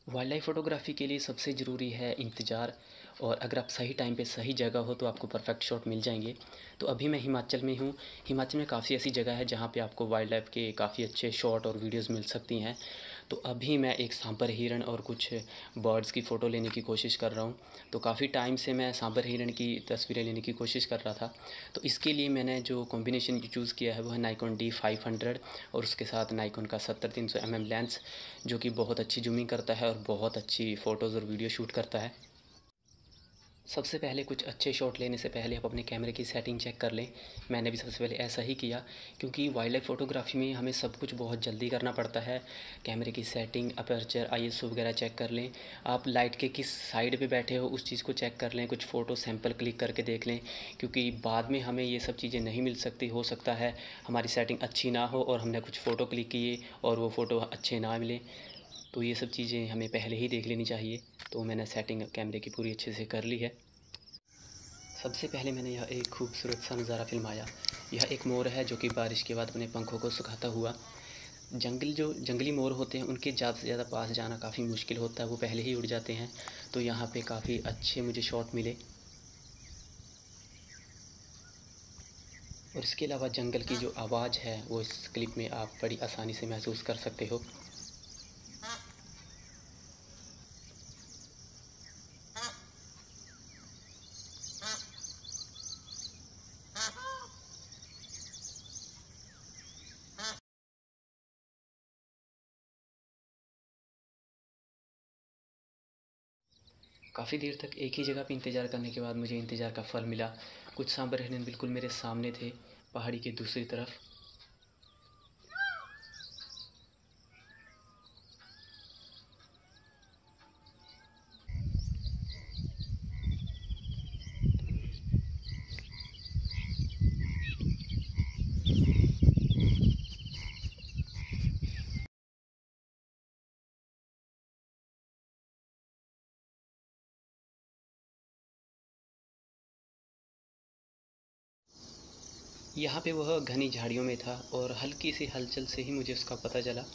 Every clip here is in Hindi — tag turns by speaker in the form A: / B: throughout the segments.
A: वाइल्ड लाइफ फ़ोटोग्राफ़ी के लिए सबसे ज़रूरी है इंतज़ार। और अगर आप सही टाइम पे सही जगह हो तो आपको परफ़ेक्ट शॉट मिल जाएँगे। तो अभी मैं हिमाचल में हूँ। हिमाचल में काफ़ी ऐसी जगह है जहाँ पे आपको वाइल्ड लाइफ़ के काफ़ी अच्छे शॉट और वीडियोज़ मिल सकती हैं। तो अभी मैं एक सांबर हिरण और कुछ बर्ड्स की फ़ोटो लेने की कोशिश कर रहा हूँ। तो काफ़ी टाइम से मैं सांबर हिरण की तस्वीरें लेने की कोशिश कर रहा था। तो इसके लिए मैंने जो कॉम्बिनेशन चूज़ किया है वो है नाइकोन D500 और उसके साथ नाइकोन का 70-300 mm लेंस, जो कि बहुत अच्छी ज़ूमिंग करता है और बहुत अच्छी फ़ोटोज़ और वीडियो शूट करता है। सबसे पहले कुछ अच्छे शॉट लेने से पहले आप अपने कैमरे की सेटिंग चेक कर लें। मैंने भी सबसे पहले ऐसा ही किया, क्योंकि वाइल्ड लाइफ फ़ोटोग्राफ़ी में हमें सब कुछ बहुत जल्दी करना पड़ता है। कैमरे की सेटिंग, अपर्चर, ISO वगैरह चेक कर लें। आप लाइट के किस साइड पे बैठे हो उस चीज़ को चेक कर लें। कुछ फ़ोटो सैंपल क्लिक करके देख लें, क्योंकि बाद में हमें ये सब चीज़ें नहीं मिल सकती। हो सकता है हमारी सेटिंग अच्छी ना हो और हमने कुछ फ़ोटो क्लिक किए और वो फ़ोटो अच्छे ना मिले। तो ये सब चीज़ें हमें पहले ही देख लेनी चाहिए। तो मैंने सेटिंग कैमरे की पूरी अच्छे से कर ली है। सबसे पहले मैंने यह एक खूबसूरत सा नज़ारा फिल्माया। यह एक मोर है जो कि बारिश के बाद अपने पंखों को सुखाता हुआ। जंगली मोर होते हैं उनके ज़्यादा से ज़्यादा पास जाना काफ़ी मुश्किल होता है, वो पहले ही उड़ जाते हैं। तो यहाँ पे काफ़ी अच्छे मुझे शॉट मिले। और इसके अलावा जंगल की जो आवाज़ है वो इस क्लिप में आप बड़ी आसानी से महसूस कर सकते हो। काफ़ी देर तक एक ही जगह पे इंतज़ार करने के बाद मुझे इंतज़ार का फल मिला। कुछ सांबर हिरन बिल्कुल मेरे सामने थे, पहाड़ी के दूसरी तरफ। यहाँ पे वह घनी झाड़ियों में था और हल्की सी हलचल से ही मुझे उसका पता चला।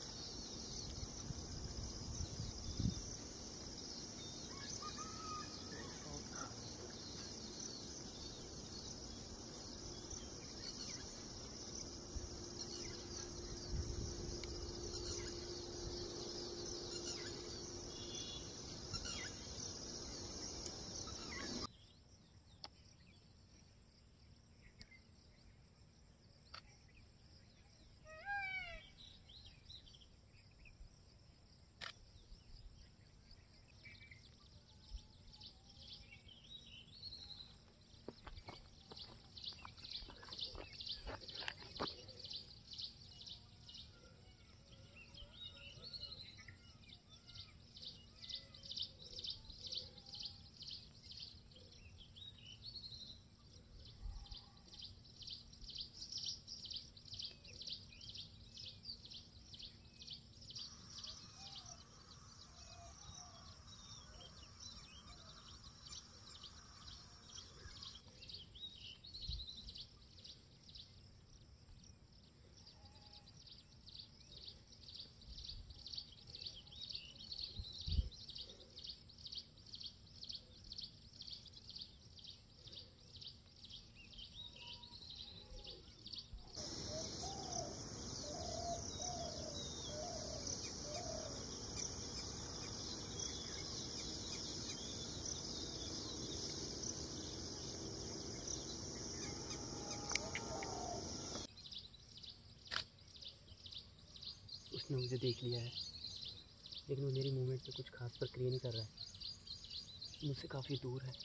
A: उसने मुझे देख लिया है, लेकिन वो मेरी मूवमेंट पे कुछ खास प्रक्रिया नहीं कर रहा है। मुझसे काफ़ी दूर है।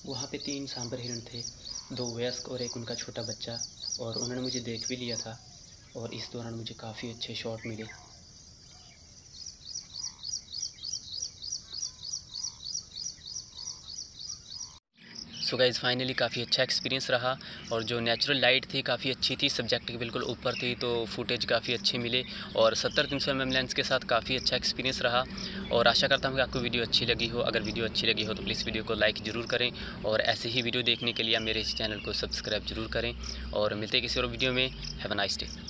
A: वहाँ पे 3 सांभर हिरण थे, 2 वयस्क और एक उनका छोटा बच्चा, और उन्होंने मुझे देख भी लिया था और इस दौरान मुझे काफ़ी अच्छे शॉट मिले। सो गाइज़ फाइनली काफ़ी अच्छा एक्सपीरियंस रहा, और जो नेचुरल लाइट थी काफ़ी अच्छी थी, सब्जेक्ट के बिल्कुल ऊपर थी, तो फुटेज काफ़ी अच्छे मिले और 70-300 mm लेंस के साथ काफ़ी अच्छा एक्सपीरियंस रहा। और आशा करता हूँ कि आपको वीडियो अच्छी लगी हो। अगर वीडियो अच्छी लगी हो तो प्लीज़ वीडियो को लाइक ज़रूर करें, और ऐसे ही वीडियो देखने के लिए मेरे इस चैनल को सब्सक्राइब ज़रूर करें, और मिलते हैं किसी और वीडियो में। Have a nice day.